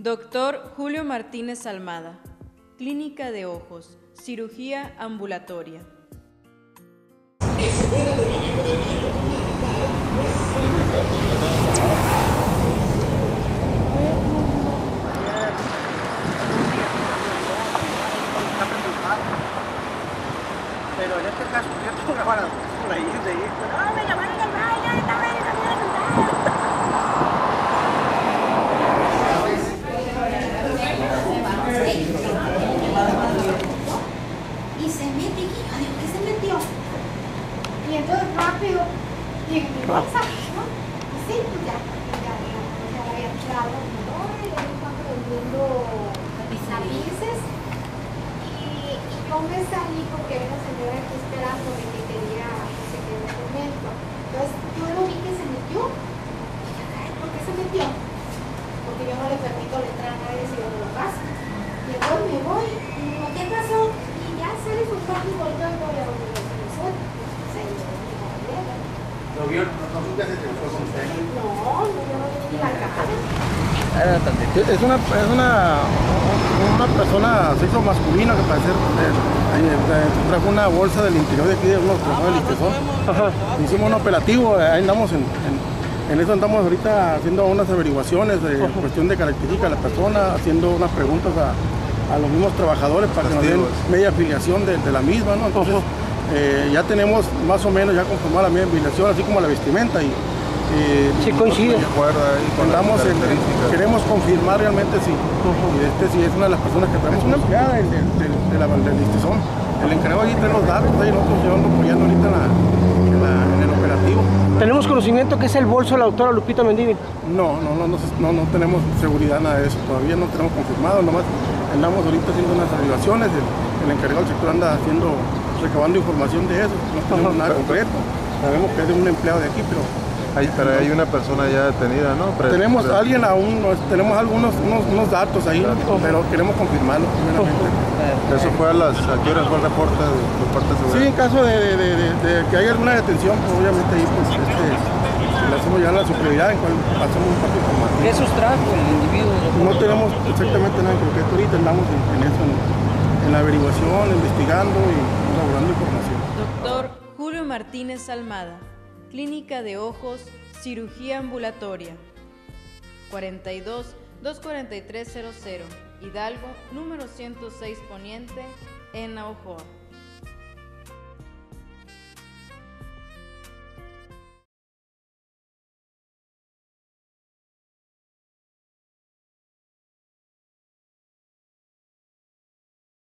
Doctor Julio Martínez Almada, Clínica de Ojos, Cirugía Ambulatoria. Pero en este caso, yo tengo una bala por ahí, de ahí. ¡No, me llamaron del baile! ¡Está bien, está bien! Y se mete, y yo digo, ¿qué se metió? Y entonces rápido, y en mi bolsa, ¿no? Y sí, pues ya había entrado, ¿no? Y ahí estaba vendiendo tapices. Y yo me salí porque había una señora aquí esperando que quería que se quede un documento. Entonces yo lo vi que se metió. Y dije, ay, ¿por qué se metió? Porque yo no le permito la entrada a nadie si yo no lo paso. Y entonces me voy, y digo, ¿qué pasó? Y ya sale su traje y volvió y voy a donde lo conocer. ¿Lo vio? ¿No supe si fue con usted? No, yo no vi la cara. Es una persona sexo masculino que parece trajo una bolsa del interior de aquí de unos del Listezón. Hicimos un operativo, ahí andamos en eso andamos ahorita haciendo unas averiguaciones de cuestión de características de la persona, haciendo unas preguntas a los mismos trabajadores para que nos den media afiliación de la misma, ¿no? Entonces ya tenemos más o menos ya conformada la media afiliación, así como la vestimenta y sí coincide. Queremos confirmar realmente si es una de las personas que traemos una empleada del Listezón. El encargado ahí trae los datos, ahí nosotros llevando apoyando ahorita en el operativo. ¿Tenemos conocimiento que es el bolso de la doctora Lupita Mendívil? No tenemos seguridad nada de eso, todavía no tenemos confirmado, nomás andamos ahorita haciendo unas averiguaciones, el encargado del sector anda recabando información de eso, no tenemos nada concreto, sabemos que es de un empleado de aquí, pero hay una persona ya detenida, ¿no? Tenemos alguien aún, tenemos unos datos ahí, pero queremos confirmarlo primeramente. ¿Eso fue ¿a qué hora fue el reporte por parte de seguridad? Sí, en caso de que haya alguna detención, pues obviamente ahí pues, le hacemos ya la superioridad en cual hacemos un parte informativo. ¿Qué sustrajo el individuo? No tenemos exactamente nada en concreto, ahorita andamos en eso, en la averiguación, investigando y elaborando información. Doctor Julio Martínez Almada, Clínica de Ojos, Cirugía Ambulatoria. 42-24300, Hidalgo, número 106 Poniente, en Ojoa.